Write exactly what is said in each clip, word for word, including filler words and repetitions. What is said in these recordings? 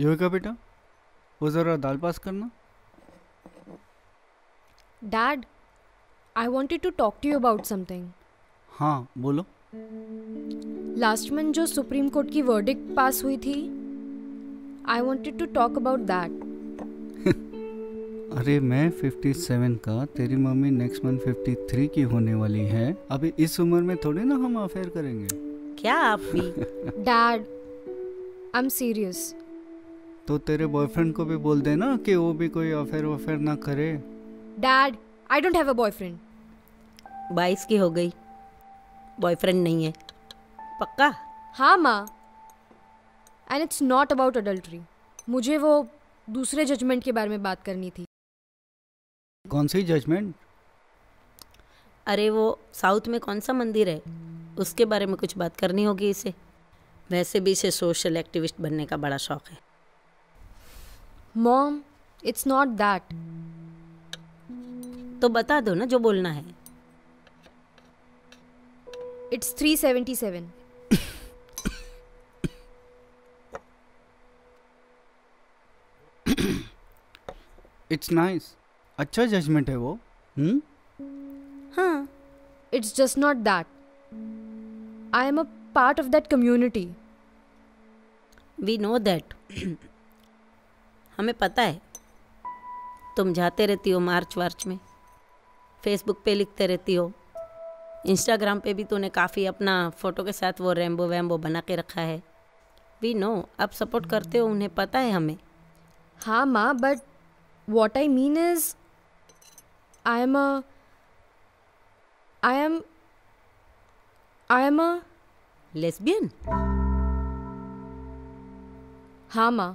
युविका बेटा, वो ज़रा दाल पास करना। Dad, I wanted to talk to you about something. हाँ बोलो। Last month जो सुप्रीम कोर्ट की वर्डिक्ट पास हुई थी, I wanted to talk about that. अरे मैं सत्तावन का, तेरी मम्मी नेक्स्ट मंथ तिरेपन की होने वाली है। अभी इस उम्र में थोड़ी ना हम अफेयर करेंगे। क्या आप भी? Dad, I'm serious. तो तेरे बॉयफ्रेंड को भी बोल देना कि वो भी कोई अफेयर वफेयर ना करे। Dad, I don't have a boyfriend. बाईस की हो गई, बॉयफ्रेंड नहीं है पक्का? हाँ माँ, and it's not about adultery. मुझे वो दूसरे जजमेंट के बारे में बात करनी थी। कौन सी जजमेंट? अरे वो साउथ में कौन सा मंदिर है, उसके बारे में कुछ बात करनी होगी इसे। वैसे भी इसे सोशल एक्टिविस्ट बनने का बड़ा शौक है। Mom, it's not that. तो बता दो ना जो बोलना है। It's three seventy seven. It's nice, अच्छा जजमेंट है वो। हम्म हाँ, it's just not that. I am a part of that community. We know that. हमें पता है तुम जाते रहती हो मार्च वार्च में, फेसबुक पे लिखते रहती हो, इंस्टाग्राम पे भी तूने काफ़ी अपना फ़ोटो के साथ वो रैम्बो वैम्बो बना के रखा है। वी नो, अब सपोर्ट करते हो, उन्हें पता है हमें। हाँ माँ, but what I mean is I am a I am I am a lesbian? हाँ माँ।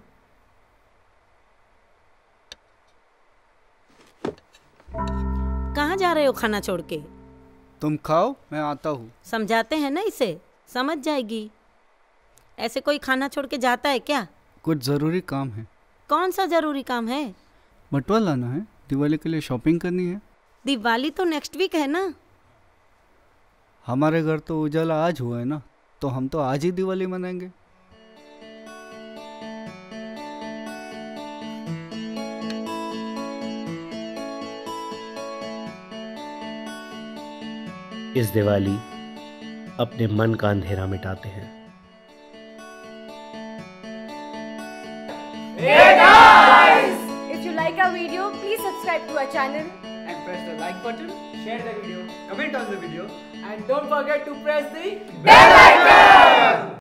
कहाँ जा रहे हो खाना छोड़ के? तुम खाओ, मैं आता हूँ। समझाते हैं ना इसे, समझ जाएगी। ऐसे कोई खाना छोड़ के जाता है क्या? कुछ ज़रूरी काम है। कौन सा ज़रूरी काम है? बटुआ लाना है, दिवाली के लिए शॉपिंग करनी है। दिवाली तो नेक्स्ट वीक है ना। हमारे घर तो उजाला आज हुआ है ना, तो हम तो आज ही दिवाली मनाएंगे। इस दिवाली अपने मन का अंधेरा मिटाते हैं। Hey guys! If you like our video, please subscribe to our channel and press the like button, share the video, comment on the video, and don't forget to press the bell icon!